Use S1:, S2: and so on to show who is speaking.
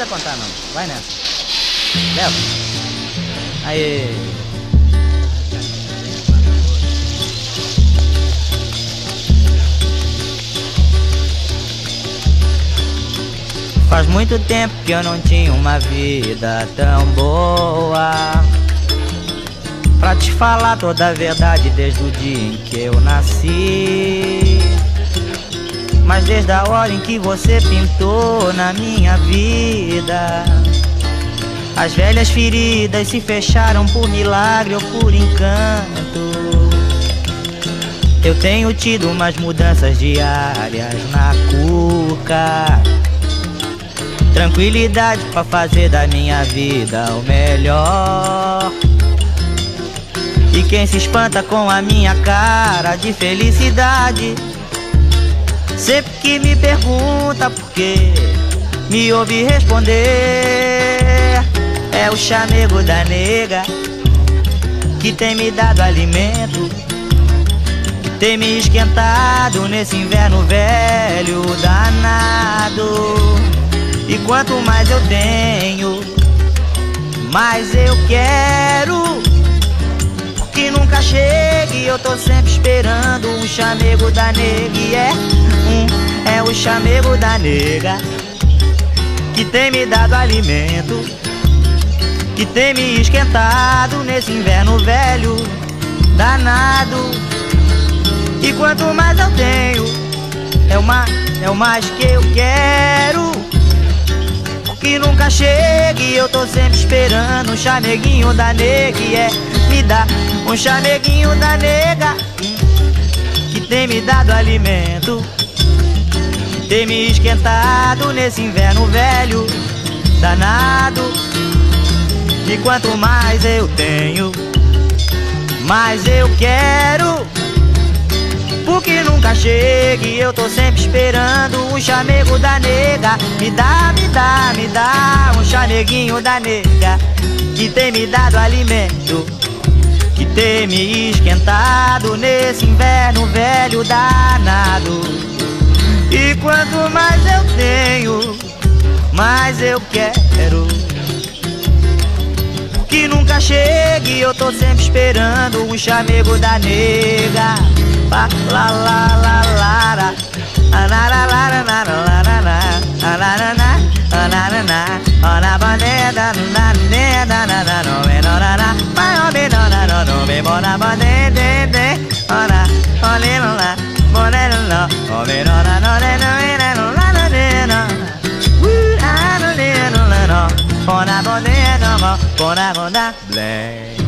S1: precisa contar não. Vai nessa. Leva. Aê. Faz muito tempo que eu não tinha uma vida tão boa. Pra te falar toda a verdade, desde o dia em que eu nasci. Mas desde a hora em que você pintou na minha vida, as velhas feridas se fecharam por milagre ou por encanto. Eu tenho tido umas mudanças diárias na cuca, tranquilidade pra fazer da minha vida o melhor. E quem se espanta com a minha cara de felicidade, sempre que me pergunta por quê, me ouve responder: é o chamego da nega que tem me dado alimento, que tem me esquentado nesse inverno velho danado. E quanto mais eu tenho, mais eu quero, porque nunca chega e eu tô sempre esperando um chamego da nega. E é o chamego da nega que tem me dado alimento, que tem me esquentado nesse inverno velho danado. E quanto mais eu tenho, é o mais que eu quero, que nunca chega e eu tô sempre esperando um chameguinho da nega. E me dá um chameguinho da nega que tem me dado alimento, que tem me esquentado nesse inverno velho danado. E quanto mais eu tenho, mais eu quero, porque nunca chega e eu tô sempre esperando um chamego da nega. Me dá um chameguinho da nega que tem me dado alimento, que tem me esquentado nesse inverno velho danado. E quanto mais eu tenho, mais eu quero, que nunca chega e eu tô sempre esperando um chamego da nega. La la la la la, Blame.